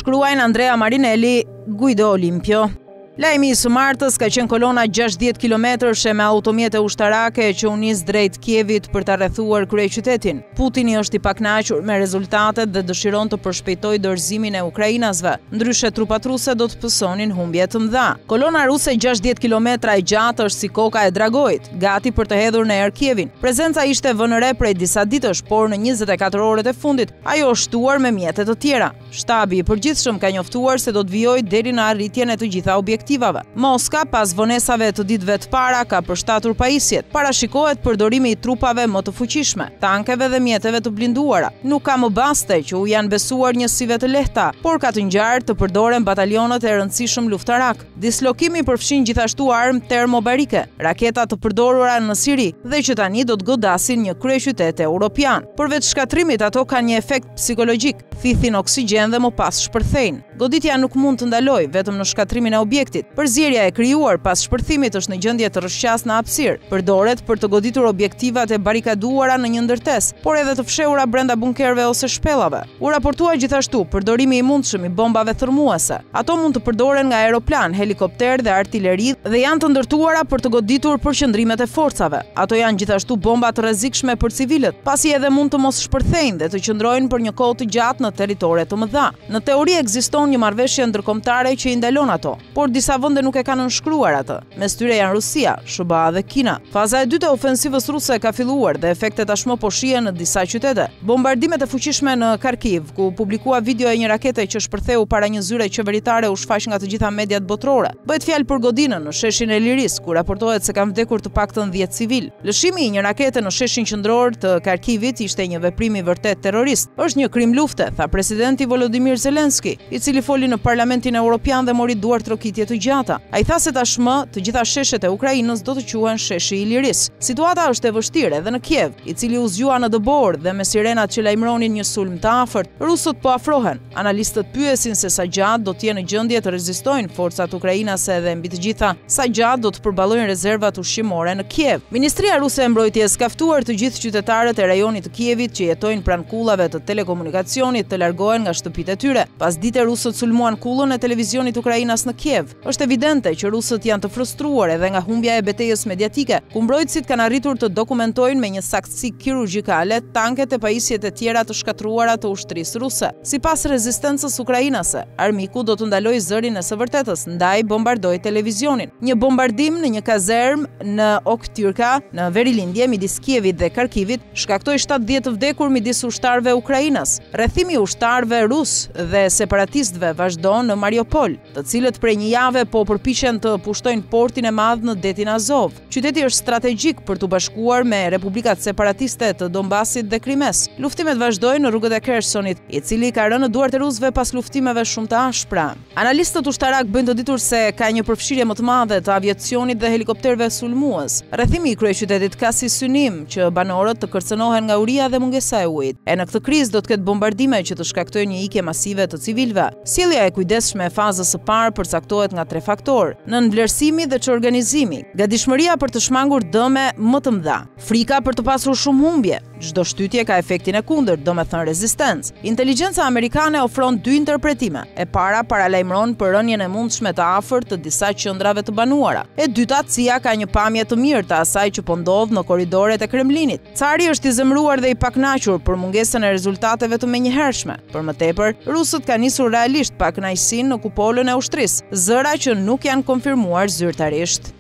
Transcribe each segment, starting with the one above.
shkruajnë Andrea Marinelli, Guido Olimpio. Lajmi i së martës ka qenë kolona 60 kilometrëshe me automjete ushtarake që u nis drejt Kievit për ta rrethuar kryeqytetin. Putini është i pakënaqur me rezultatet dhe dëshiron të përshpejtojë dorëzimin e ukrainasve, ndryshe trupat ruse do të pësonin humbje të mëdha. Kolona ruse 60 kilometra e gjatë është si koka e dragojit, gati për të hedhur në erë Kievin. Prezenca ishte vënë re prej disa ditësh, por në 24 orët e fundit ajo është shtuar me mjete të tjera. Shtabi i përgjithshëm ka njoftuar se do të vijojë deri në arritjen e të gjitha objektivave. Moska, pas vonesave të ditëve të para, ka përshtatur pajisjet. Parashikohet përdorimi i trupave më të fuqishme, tankeve dhe mjeteve të blinduara. Nuk ka më baste që u janë besuar njësive të lehta, por ka të ngjarë të përdoren batalionët e rëndësishëm luftarak. Dislokimi përfshin gjithashtu armë termobarike, raketa të përdorura në Siri dhe që tani do të godasin një kryeqytet europian. Përveç shkatrimit, ato kanë një efekt psikologjik, thithin oksigjen dhe më pas shpërthejnë. Goditja nuk mund të ndalojë vetëm në shkatrimin e objektit. Përzierja e krijuar pas shpërthimit është në gjendje të rrëshqas në hapësirë. Përdoret për të goditur objektivat e barikaduara në një ndërtesë, por edhe të fshehura brenda bunkerëve ose shpellave. U raportua gjithashtu përdorimi i mundshëm i bombave thermuese. Ato mund të përdoren nga aeroplan, helikopter dhe artilleri dhe janë të ndërtuara për të goditur përqendrimet e forcave. Ato janë gjithashtu bomba të rrezikshme për civilët, pasi edhe mund të mos shpërthejnë dhe të qëndrojnë për një kohë të gjatë në territore të mëdha. Në teori ekziston një marrëveshje ndërkombëtare që i ndalon ato, por disa vende nuk e kanë nënshkruar atë. Mes tyre janë Rusia, SBA dhe Kina. Faza e dytë e ofensivës ruse ka filluar dhe efektet tashmë po shihen në disa qytete. Bombardimet e fuqishme në Kharkiv, ku publikua video e një rakete që shpërtheu para një zyre qeveritare, u shfaq nga të gjitha mediat botërore. Bëhet fjalë për godinën në sheshin e Liris, ku raportohet se kanë vdekur të paktën 10 civil. Lëshimi i një rakete në sheshin qendror të Kharkivit ishte një veprim i vërtet terrorist. Është një krim lufte, tha presidenti Volodymyr Zelensky, i cili foli në Parlamentin Evropian dhe mori duart trokitje të gjata. Ai tha se tashmë të gjitha sheshet e Ukrainës do të quhen sheshi i Liris. Situata është e vështirë edhe në Kiev, i cili u zgjua në dëbor dhe me sirenat që lajmëronin një sulm të afërt. Rusët po afrohen. Analistët pyesin se sa gjatë do të jenë në gjendje të rezistojnë forcat ukrainase dhe mbi të gjitha sa gjatë do të përballojnë rezervat ushqimore në Kiev. Ministria ruse e mbrojtjes ka ftuar të gjithë qytetarët e rajonit të Kievit që jetojnë pranë kullave të telekomunikacionit të largohen nga shtëpitë e tyre. Pas dite rusët sulmuan kullën e televizionit ukrainas në Kiev. Është evidente që rusët janë të frustruar edhe nga humbja e betejës mediatike, ku mbrojtësit kanë arritur të dokumentojnë me një saktësi kirurgjikale tanket e pajisjet e tjera të shkatruara të ushtrisë ruse. Sipas rezistencës ukrainase, armiku do të ndalojë zërin e së vërtetës, ndaj bombardoi televizionin. Një bombardim në një kazermë në Oktyrka, në verilindje midis Kievit dhe Kharkivit, shkaktoi 70 të vdekur midis ushtarëve ukrainas. Rrethimi i ushtarëve rus dhe separatistëve vazhdon në Mariupol, të cilët prej një jave po përpiqen të pushtojnë portin e madh në detin Azov. Qyteti është strategjik për të bashkuar me republikat separatiste të Donbasit dhe Krimes. Luftimet vazhdojnë në rrugët e Khersonit, i cili ka rënë në duart e rusëve pas luftimeve shumë të ashpra. Analistët ushtarak bëjnë të ditur se ka një përfshirje më të madhe të aviacionit dhe helikopterëve sulmues. Rrethimi i kryeqytetit ka si synim që banorët të kërcënohen nga uria dhe mungesa e ujit. E në këtë krizë do të ketë bombardime që të shkaktojnë një ikje masive të civilëve. Sjellja e kujdesshme e fazës së parë përcaktohet nga 3 faktorë: nënvlerësimi dhe çorganizimi, gatishmëria për të shmangur dëme më të mëdha, frika për të pasur shumë humbje. Çdo shtytje ka efektin e kundërt, domethënë rezistencë. Inteligjenca amerikane ofron 2 interpretime. E para paralajmëron për rënien e mundshme të afërt të disa qendrave të banuara. E dyta, CIA ka një pamje të mirë të asaj që po ndodh në korridoret e Kremlinit. Cari është i zemëruar dhe i pakënaqur për mungesën e rezultateve të menjëhershme. Për më tepër, rusët kanë nisur realisht pakënaqësinë në kupolën e ushtrisë, zëra që nuk janë konfirmuar zyrtarisht.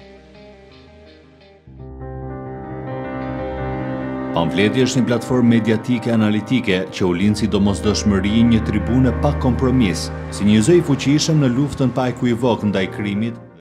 Pamfleti është një platformë mediatike analitike që u lind si domosdoshmëri një tribune pa kompromis, si një zë i fuqishëm në luftën pa ekuivok ndaj krimit,